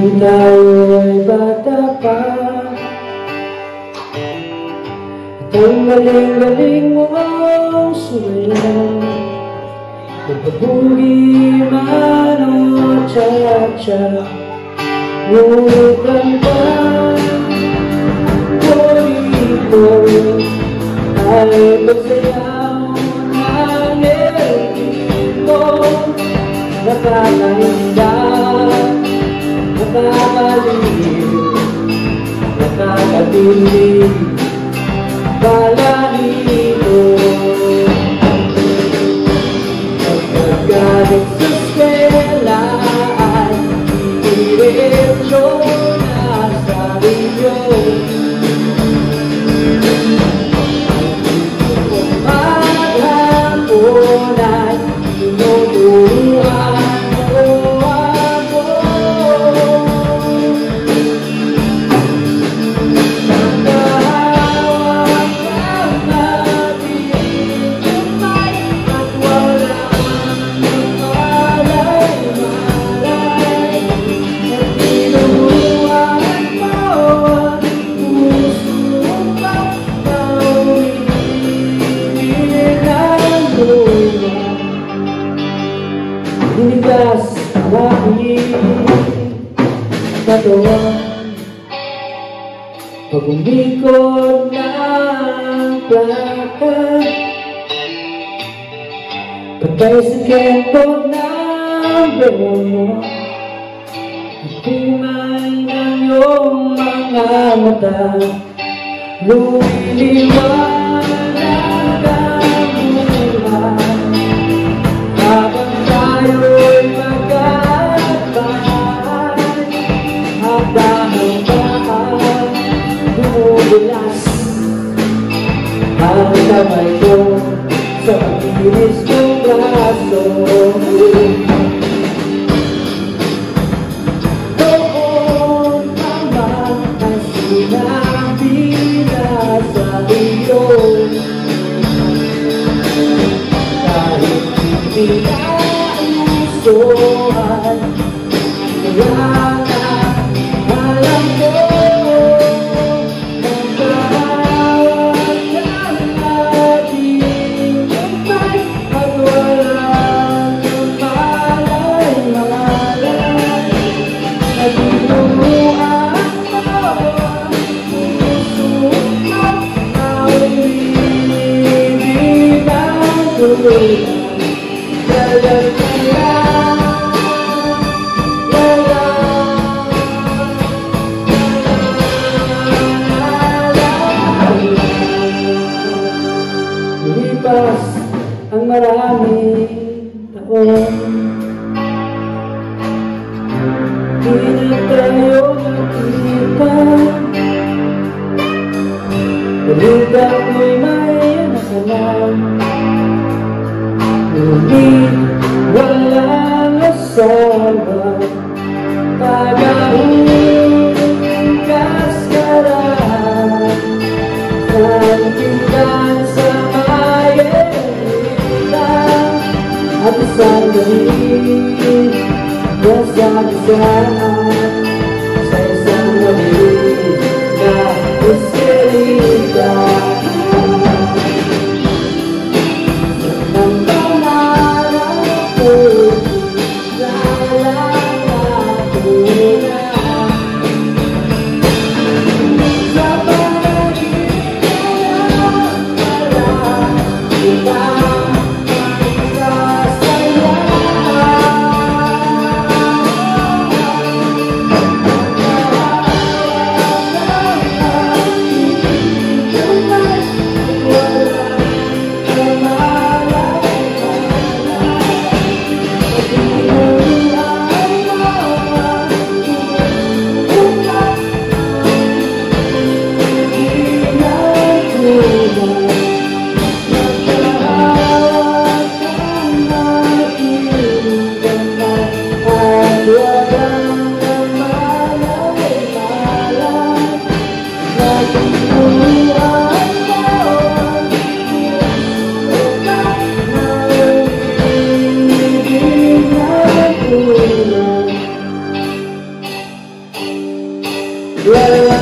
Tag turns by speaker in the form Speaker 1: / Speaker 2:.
Speaker 1: Nung tayo'y bata pa, at ang galing-galing mo ang sumayaw, magpabugi man o cha-cha. Ngunit ang pag-iko ay pagsayaw ng ritmo, nakakahinda, nakakaliw, nakakatinig, balahibo. Pagkagaling sa eskwela ay diretso na sa inyo. Maghapon ay tinuturuan mo ako. Nagahawak ang ating kamay at walang malay-malay. Tinuruan mo ang puso pa paulit ang luha. Hinigas ang aking katawan pag umikot ng plaka, patay sa kentog ng bebo mo, timay ng iyong mga mata, lumiliwanag ang buhay. Habang tayo'y magkakabay, at dahan-dahan bumubulas ang kamay ko sa pagilis kong braso. Noon naman ang sinabi na sa iyo, kahit hindi na usuhan, kaya na alam ko, magkahawak ang ating kamay at walang malay-malay. At tinuruan mo ang puso at paulit ang luha. Lumipas ang maraming taon, di na tayo nakita. Balita ko'y may nakalang, ngunit walang asawa. Tagahugas ka lang ng pinggan sa mayeta, at isang gabi nasagasaan sa isang gabi na eskelita. Nang pangarap ko'y La la